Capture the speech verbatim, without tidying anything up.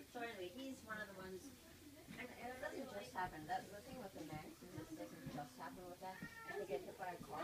So anyway, he's one of the ones, and, and it doesn't just happen. That the thing with the Max is it doesn't just happen with that. If they get hit by a car